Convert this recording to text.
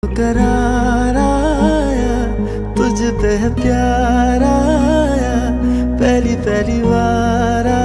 करार आया, तुझ पे है प्यार आया, पहली पहली बार आया।